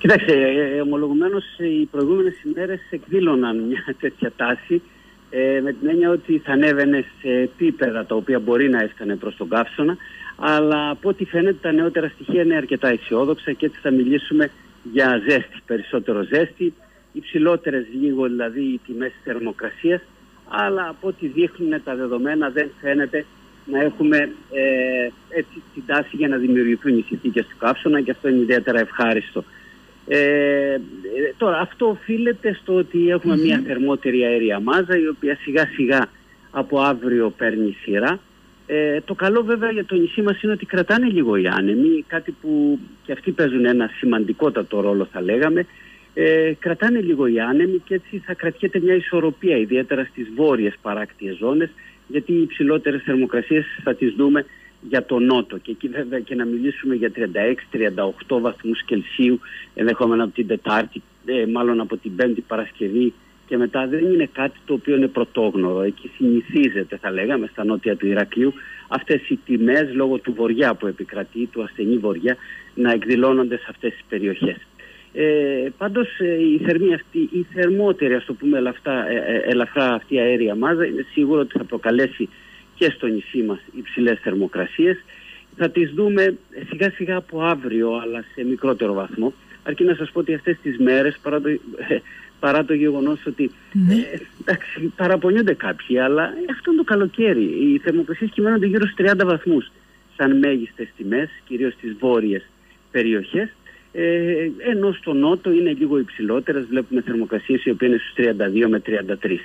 Κοιτάξτε, ομολογουμένως οι προηγούμενες ημέρες εκδήλωναν μια τέτοια τάση, με την έννοια ότι θα ανέβαινε σε επίπεδα τα οποία μπορεί να έφτανε προς τον καύσωνα, αλλά από ό,τι φαίνεται τα νεότερα στοιχεία είναι αρκετά αισιόδοξα και έτσι θα μιλήσουμε για ζέστη, περισσότερο ζέστη, υψηλότερες λίγο δηλαδή οι τιμές της θερμοκρασίας, αλλά από ό,τι δείχνουν τα δεδομένα δεν φαίνεται να έχουμε έτσι την τάση για να δημιουργηθούν οι συνθήκες του καύσωνα και αυτό είναι ιδιαίτερα ευχάριστο. Τώρα αυτό οφείλεται στο ότι έχουμε μια θερμότερη αέρια μάζα η οποία σιγά σιγά από αύριο παίρνει σειρά. Το καλό βέβαια για το νησί μας είναι ότι κρατάνε λίγο οι άνεμοι, κάτι που και αυτοί παίζουν ένα σημαντικότατο ρόλο θα λέγαμε. Κρατάνε λίγο οι άνεμοι και έτσι θα κρατιέται μια ισορροπία ιδιαίτερα στις βόρειες παράκτιες ζώνες, γιατί οι υψηλότερες θερμοκρασίες θα τις δούμε για το νότο και εκεί βέβαια και να μιλήσουμε για 36-38 βαθμούς Κελσίου ενδεχόμενα από την Τετάρτη, μάλλον από την Πέμπτη Παρασκευή και μετά δεν είναι κάτι το οποίο είναι πρωτόγνωρο. Εκεί συνηθίζεται θα λέγαμε στα νότια του Ηρακλείου αυτές οι τιμές λόγω του βοριά που επικρατεί, του ασθενή βοριά, να εκδηλώνονται σε αυτές τις περιοχές. Πάντως η θερμότερη, ας το πούμε ελαφρά αυτή αέρια μάζα είναι σίγουρο ότι θα προκαλέσει και στο νησί μας υψηλές θερμοκρασίες. Θα τις δούμε σιγά σιγά από αύριο αλλά σε μικρότερο βαθμό, αρκεί να σας πω ότι αυτές τις μέρες παρά το γεγονός ότι εντάξει, παραπονιούνται κάποιοι, αλλά αυτό είναι το καλοκαίρι, οι θερμοκρασίες κυμαίνονται γύρω στους 30 βαθμούς σαν μέγιστες τιμές, κυρίως στις βόρειες περιοχές, ενώ στο νότο είναι λίγο υψηλότερες, βλέπουμε θερμοκρασίες οι οποίες είναι στους 32 με 33.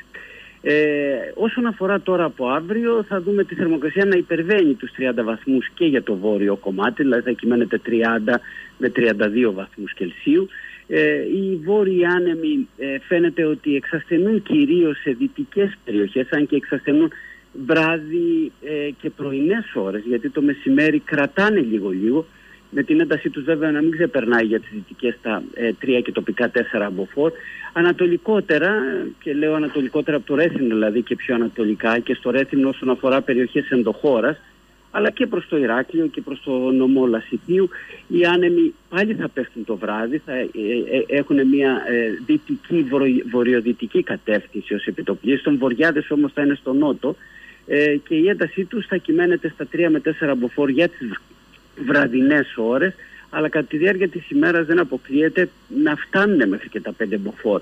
Όσον αφορά τώρα από αύριο θα δούμε τη θερμοκρασία να υπερβαίνει τους 30 βαθμούς και για το βόρειο κομμάτι, δηλαδή θα κυμαίνεται 30 με 32 βαθμούς Κελσίου. Οι βόρειοι άνεμοι φαίνεται ότι εξασθενούν κυρίως σε δυτικές περιοχές, αν και εξασθενούν βράδυ και πρωινές ώρες, γιατί το μεσημέρι κρατάνε λίγο, με την έντασή τους βέβαια να μην ξεπερνάει για τις δυτικές τα 3 και τοπικά 4 μποφόρ. Ανατολικότερα, και λέω ανατολικότερα από το Ρέθυμνο δηλαδή και πιο ανατολικά, και στο Ρέθυμνο όσον αφορά περιοχές ενδοχώρας, αλλά και προς το Ηράκλειο και προς το νομό Λασιτίου, οι άνεμοι πάλι θα πέφτουν το βράδυ, θα έχουν μια δυτική, βορειοδυτική κατεύθυνση ως επιτοπλίστων, βοριάδες όμως θα είναι στο νότο και η έντασή τους θα κυμαίνεται στα 3 με 4 μποφόρ για τις βραδινές ώρες, αλλά κατά τη διάρκεια της ημέρας δεν αποκλείεται να φτάνουν μέχρι και τα 5 μποφόρ.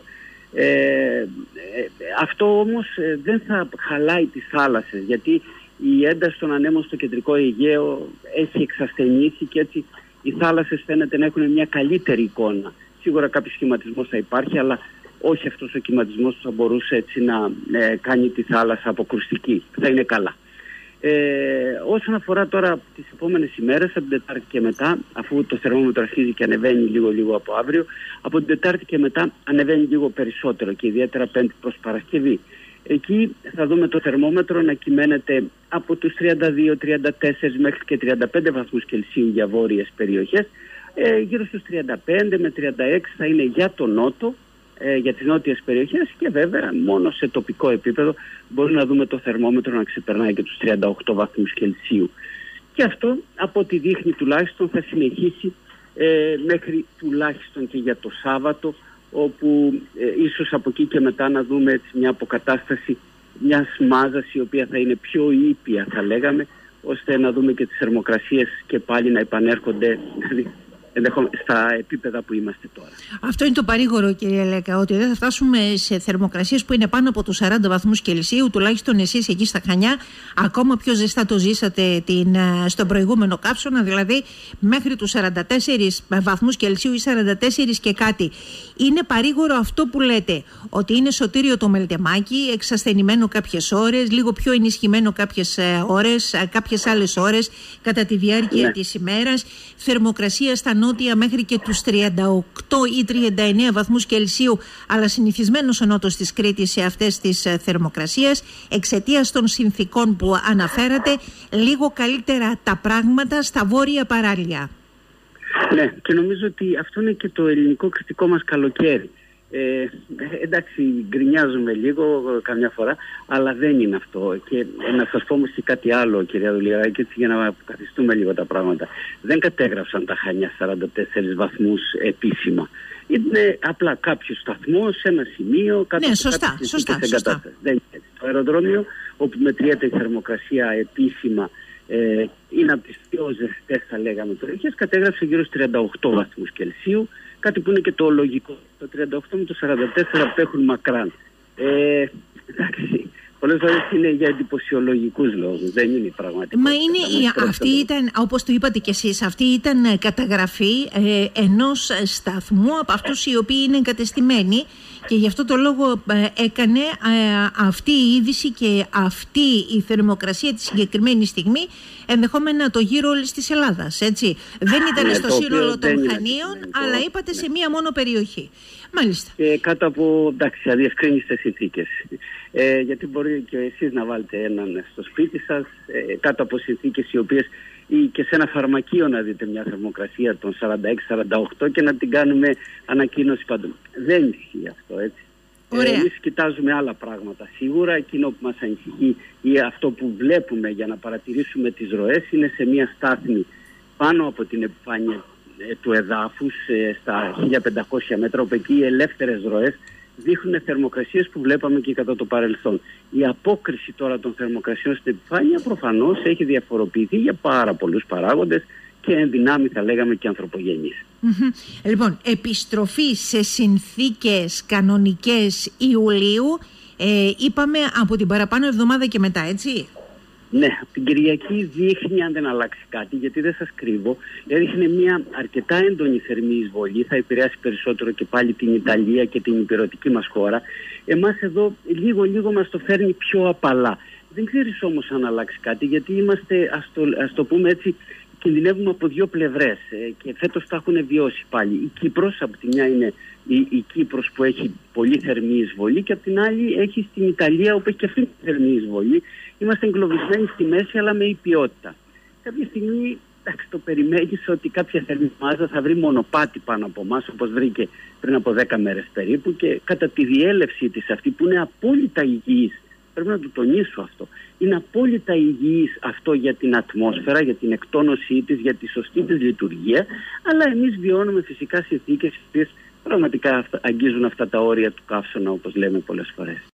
Αυτό όμως δεν θα χαλάει τις θάλασσες, γιατί η ένταση των ανέμων στο κεντρικό Αιγαίο έχει εξασθενήσει και έτσι οι θάλασσες φαίνεται να έχουν μια καλύτερη εικόνα. Σίγουρα κάποιος σχηματισμός θα υπάρχει, αλλά όχι αυτός ο σχηματισμός που θα μπορούσε έτσι να κάνει τη θάλασσα αποκρουστική. Θα είναι καλά. Όσον αφορά τώρα τις επόμενες ημέρες, από την Τετάρτη και μετά, αφού το θερμόμετρο αρχίζει και ανεβαίνει λίγο από αύριο, από την Τετάρτη και μετά ανεβαίνει λίγο περισσότερο και ιδιαίτερα Πέμπτη προς Παρασκευή. Εκεί θα δούμε το θερμόμετρο να κυμαίνεται από τους 32-34 μέχρι και 35 βαθμούς Κελσίου για βόρειες περιοχές. Γύρω στους 35 με 36 θα είναι για το νότο, για τις νότιες περιοχές, και βέβαια μόνο σε τοπικό επίπεδο μπορεί να δούμε το θερμόμετρο να ξεπερνάει και τους 38 βαθμούς Κελσίου. Και αυτό από ό,τι δείχνει τουλάχιστον θα συνεχίσει μέχρι τουλάχιστον και για το Σάββατο, όπου ίσως από εκεί και μετά να δούμε έτσι μια αποκατάσταση μιας μάζας η οποία θα είναι πιο ήπια θα λέγαμε, ώστε να δούμε και τις θερμοκρασίες και πάλι να επανέρχονται στα επίπεδα που είμαστε τώρα. Αυτό είναι το παρήγορο, κύριε Λέκα, ότι δεν θα φτάσουμε σε θερμοκρασίες που είναι πάνω από τους 40 βαθμούς Κελσίου, τουλάχιστον εσείς εκεί στα Χανιά. Ακόμα πιο ζεστά το ζήσατε στον προηγούμενο καύσωνα, δηλαδή μέχρι τους 44 βαθμούς Κελσίου ή 44 και κάτι. Είναι παρήγορο αυτό που λέτε, ότι είναι σωτήριο το μελτεμάκι, εξασθενημένο κάποιες ώρες, λίγο πιο ενισχυμένο κάποιες ώρες, κάποιες άλλες ώρες κατά τη διάρκεια της ημέρας, θερμοκρασία στα νότια μέχρι και τους 38 ή 39 βαθμούς Κελσίου, αλλά συνηθισμένος ο νότος της Κρήτης σε αυτές τις θερμοκρασίες, εξαιτίας των συνθήκων που αναφέρατε, λίγο καλύτερα τα πράγματα στα βόρεια παράλια. Ναι, και νομίζω ότι αυτό είναι και το ελληνικό κριτικό μας καλοκαίρι. Εντάξει, γκρινιάζουμε λίγο καμιά φορά, αλλά δεν είναι αυτό. Και να σας πω όμως και κάτι άλλο, κυρία Δουλιαράκη, έτσι για να αποκαθιστούμε λίγο τα πράγματα. Δεν κατέγραψαν τα Χανιά 44 βαθμούς επίσημα. είναι απλά κάποιο σταθμό σε ένα σημείο κάτω ναι, σωστά. Δεν είναι έτσι. Το αεροδρόμιο, όπου μετριέται η θερμοκρασία επίσημα, είναι από τις πιο ζεστές, θα λέγαμε, περιοχές, κατέγραψε γύρω στους 38 βαθμούς Κελσίου, κάτι που είναι και το λογικό. Το 38 με το 44 απέχουν μακράν. Εντάξει, πολλές φορές είναι για εντυπωσιολογικούς λόγους, δεν είναι πραγματικό. Μα είναι, αυτή ήταν, όπως το είπατε κι εσείς, αυτή ήταν καταγραφή ενός σταθμού από αυτούς οι οποίοι είναι εγκατεστημένοι, και γι' αυτό το λόγο έκανε αυτή η είδηση και αυτή η θερμοκρασία τη συγκεκριμένη στιγμή ενδεχόμενα το γύρο όλης της Ελλάδας, έτσι. Δεν ήταν στο σύνολο των Χανίων, αλλά είπατε σε μία μόνο περιοχή. Μάλιστα. Και κάτω από, εντάξει, αδιευκρίνιστες συνθήκες. Γιατί μπορεί και εσείς να βάλετε έναν στο σπίτι σας, κάτω από συνθήκες οι οποίες, ή και σε ένα φαρμακείο να δείτε μια θερμοκρασία των 46-48 και να την κάνουμε ανακοίνωση παντού. Δεν ισχύει αυτό, έτσι. Εμείς κοιτάζουμε άλλα πράγματα. Σίγουρα εκείνο που μας ανησυχεί ή αυτό που βλέπουμε για να παρατηρήσουμε τις ροές είναι σε μια στάθμη πάνω από την επιφάνεια του εδάφους, στα 1500 μέτρα, όπου εκεί οι ελεύθερες ροές δείχνουν θερμοκρασίες που βλέπαμε και κατά το παρελθόν. Η απόκριση τώρα των θερμοκρασιών στην επιφάνεια προφανώς έχει διαφοροποιηθεί για πάρα πολλούς παράγοντες και εν δυνάμει, θα λέγαμε, και ανθρωπογενείς. Λοιπόν, επιστροφή σε συνθήκες κανονικές Ιουλίου, είπαμε από την παραπάνω εβδομάδα και μετά, έτσι. Ναι, από την Κυριακή δείχνει, αν δεν αλλάξει κάτι, γιατί δεν σας κρύβω, έδειχνε μια αρκετά έντονη θερμή εισβολή, θα επηρεάσει περισσότερο και πάλι την Ιταλία και την υπηρετική μας χώρα. Εμάς εδώ λίγο μας το φέρνει πιο απαλά. Δεν ξέρεις όμως αν αλλάξει κάτι, γιατί είμαστε, ας το πούμε έτσι, κινδυνεύουμε από δύο πλευρές και φέτος τα έχουν βιώσει πάλι. Η Κύπρος, από τη μια είναι η Κύπρος που έχει πολύ θερμή εισβολή, και από την άλλη έχει στην Ιταλία όπου έχει και αυτή τη θερμή εισβολή. Είμαστε εγκλωβισμένοι στη μέση, αλλά με υπιότητα. Κάποια στιγμή, εντάξει, το περιμένεις ότι κάποια θερμή μάζα θα βρει μονοπάτι πάνω από εμάς, όπως βρήκε πριν από 10 μέρες περίπου, και κατά τη διέλευση της αυτή που είναι απόλυτα υγιής, πρέπει να το τονίσω αυτό, είναι απόλυτα υγιής αυτό για την ατμόσφαιρα, για την εκτόνωσή της, για τη σωστή της λειτουργία, αλλά εμείς βιώνουμε φυσικά συνθήκες οι οποίες πραγματικά αγγίζουν αυτά τα όρια του καύσωνα, όπως λέμε πολλές φορές.